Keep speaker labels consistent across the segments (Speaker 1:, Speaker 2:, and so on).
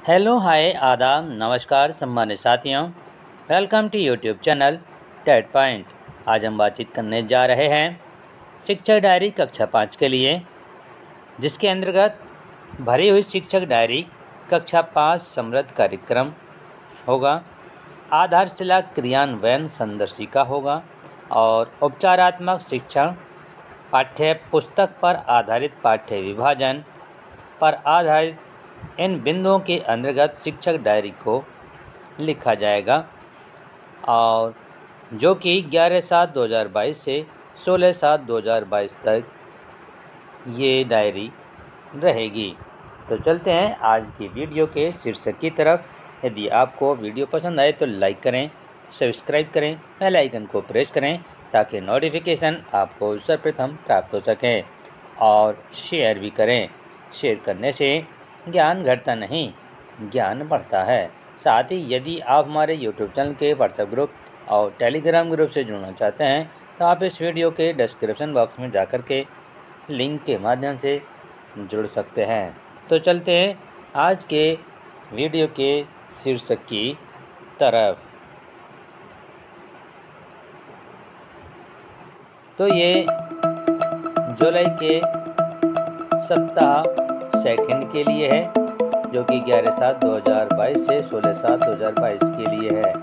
Speaker 1: Hello hi आदाब नमस्कार सम्मानित साथियों। Welcome to YouTube channel TET point. आज हम बातचीत करने जा रहे हैं शिक्षक डायरी कक्षा 5 के लिए, जिसके अंतर्गत भरी हुई शिक्षक डायरी कक्षा 5 समृद्ध कार्यक्रम होगा, आधारशिला क्रियान्वयन संदर्शिका होगा और उपचारात्मक शिक्षण पाठ्य पुस्तक पर आधारित पाठ्य विभाजन पर आधारित इन बिंदुओं के अंतर्गत शिक्षक डायरी को लिखा जाएगा और जो कि 11/7/2022 से 16/7/2022 तक ये डायरी रहेगी। तो चलते हैं आज की वीडियो के शीर्षक की तरफ। यदि आपको वीडियो पसंद आए तो लाइक करें, सब्सक्राइब करें, बेल आइकन को प्रेस करें ताकि नोटिफिकेशन आपको सर्वप्रथम प्राप्त हो सके और शेयर भी करें। शेयर करने से ज्ञान घटता नहीं, ज्ञान बढ़ता है। साथ ही यदि आप हमारे यूट्यूब चैनल के व्हाट्सएप ग्रुप और टेलीग्राम ग्रुप से जुड़ना चाहते हैं तो आप इस वीडियो के डिस्क्रिप्शन बॉक्स में जाकर के लिंक के माध्यम से जुड़ सकते हैं। तो चलते हैं आज के वीडियो के शीर्षक की तरफ। तो ये जुलाई के सप्ताह सेकंड के लिए है, जो कि 11/7/2022 से 16/7/2022 के लिए है।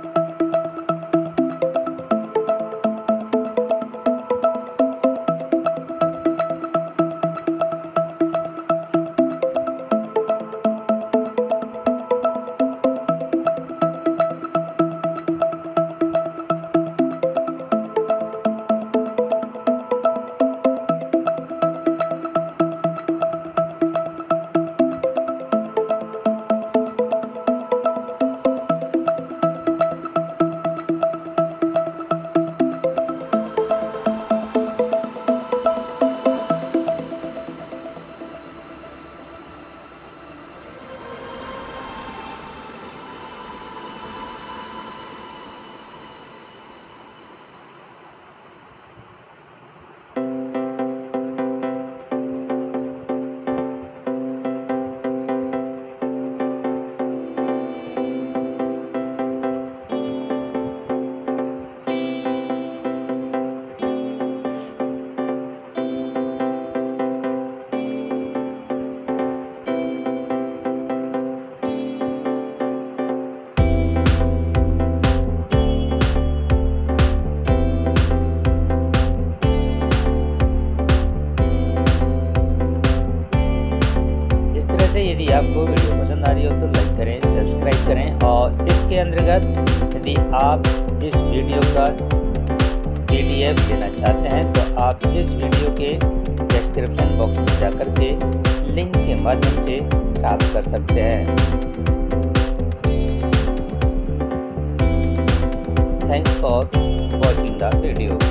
Speaker 1: यदि आपको वीडियो पसंद आ रही हो तो लाइक करें, सब्सक्राइब करें और इसके अंतर्गत यदि आप इस वीडियो का PDF लेना चाहते हैं तो आप इस वीडियो के डिस्क्रिप्शन बॉक्स में जाकर के लिंक के माध्यम से प्राप्त कर सकते हैं। Thanks for watching the video.